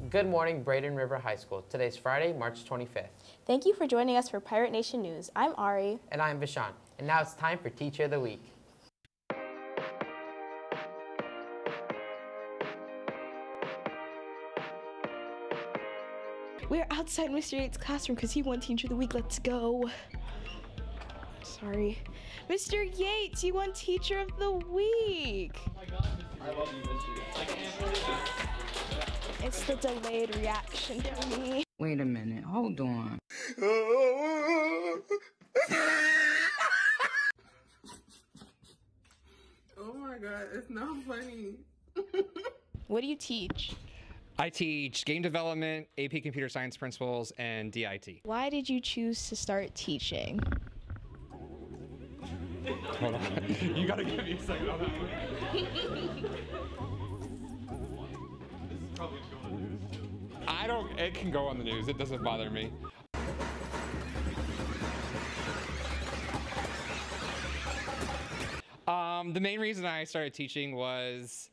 Good morning, Braden River High School. Today's Friday, March 25th. Thank you for joining us for Pirate Nation News. I'm Ari. And I'm Vishan. And now it's time for Teacher of the Week. We're outside Mr. Yates' classroom because he won Teacher of the Week. Let's go. Sorry. Mr. Yates, you won Teacher of the Week. Oh my God, I love you, Mr. Yates. I can't believe it. It's the delayed reaction for me. Wait a minute, hold on. Oh my God, it's not funny. What do you teach? I teach game development, AP Computer Science Principles, and DIT. Why did you choose to start teaching? Hold on. You gotta give me a second on that one. It can go on the news. It doesn't bother me. The main reason I started teaching was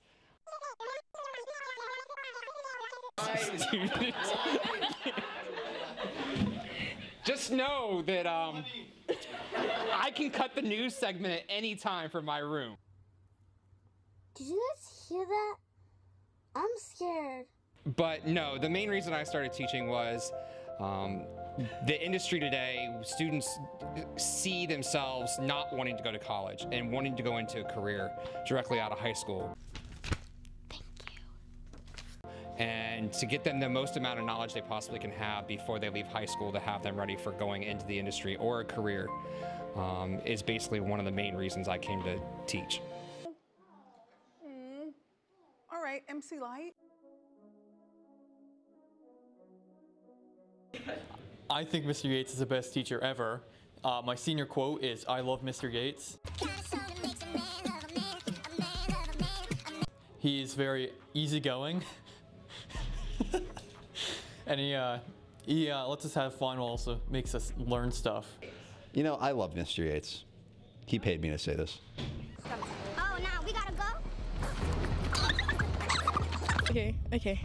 just know that I can cut the news segment at any time from my room. Did you guys hear that? I'm scared. But no, the main reason I started teaching was the industry today, students see themselves not wanting to go to college and wanting to go into a career directly out of high school. Thank you. And to get them the most amount of knowledge they possibly can have before they leave high school to have them ready for going into the industry or a career is basically one of the main reasons I came to teach. All right, MC Light. I think Mr. Yates is the best teacher ever. My senior quote is, "I love Mr. Yates." He is very easygoing. And he lets us have fun while also makes us learn stuff. You know, I love Mr. Yates. He paid me to say this. Oh, now we gotta go? Okay.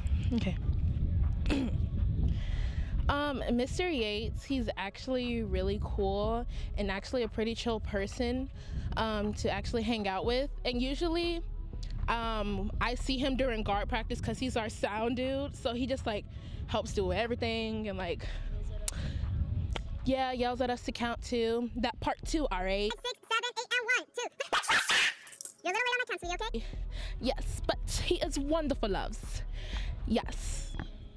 Mr. Yates, he's actually really cool and actually a pretty chill person to actually hang out with. And usually I see him during guard practice because he's our sound dude. So he just like helps do everything and like, yeah, yells at us to count to. That part too, all right? 6, 7, 8, and 1, 2. You're a little late on that count, so you okay? Yes, but he is wonderful, loves. Yes.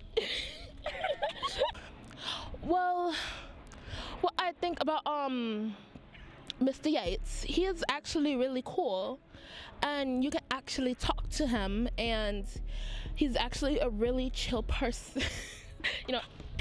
Well, what I think about Mr. Yates, he is actually really cool, and you can actually talk to him, and he's actually a really chill person. You know.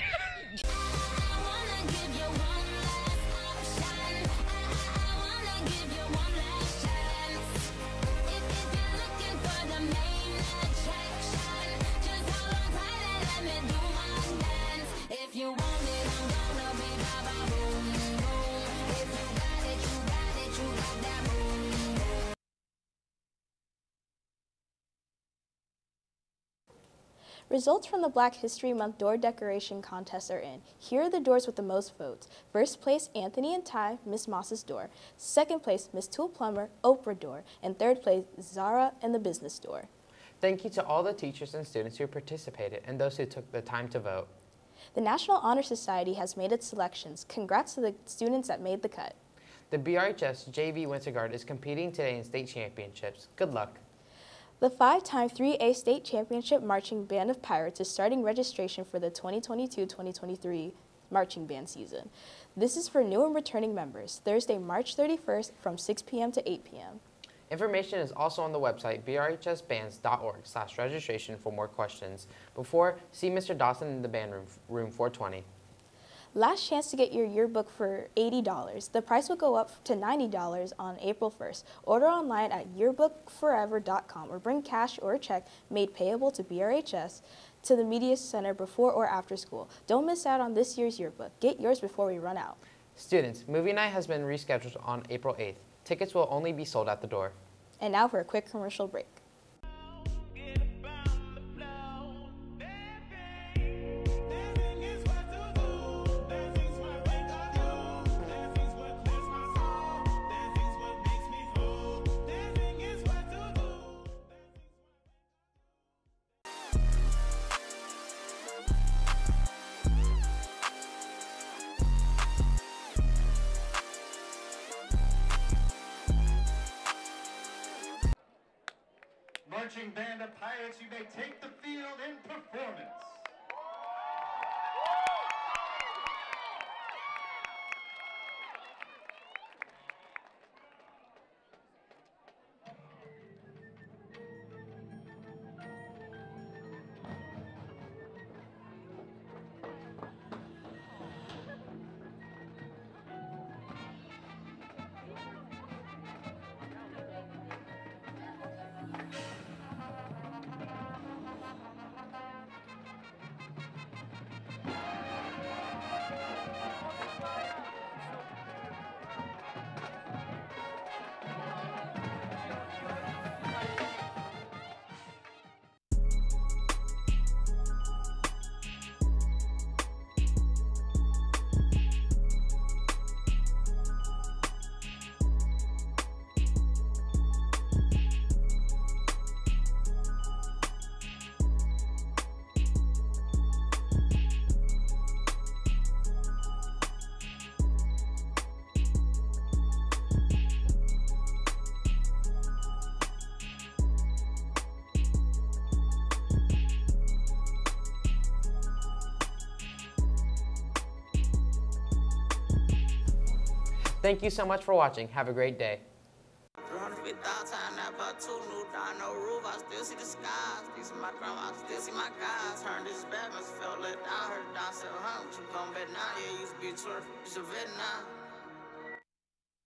Results from the Black History Month door decoration contest are in. Here are the doors with the most votes. First place, Anthony and Ty, Miss Moss's door. Second place, Miss Tool Plumber, Oprah door. And third place, Zara and the Business door. Thank you to all the teachers and students who participated and those who took the time to vote. The National Honor Society has made its selections. Congrats to the students that made the cut. The BRHS JV Winter Guard is competing today in state championships. Good luck. The 5-time 3A State Championship Marching Band of Pirates is starting registration for the 2022-2023 marching band season. This is for new and returning members, Thursday, March 31st from 6 p.m. to 8 p.m. Information is also on the website brhsbands.org/registration for more questions. Before, see Mr. Dawson in the band room 420. Last chance to get your yearbook for $80. The price will go up to $90 on April 1st. Order online at yearbookforever.com or bring cash or a check made payable to BRHS to the Media Center before or after school. Don't miss out on this year's yearbook. Get yours before we run out. Students, movie night has been rescheduled on April 8th. Tickets will only be sold at the door. And now for a quick commercial break. marching band of pirates, you may take the field in performance. Thank you so much for watching. Have a great day. No roof, I still see the skies. These are my grandma, I still see my guys. Turned this bad, must felt let down. Heard down 700, you come back now. Yeah, used to be a tour, just a vet now.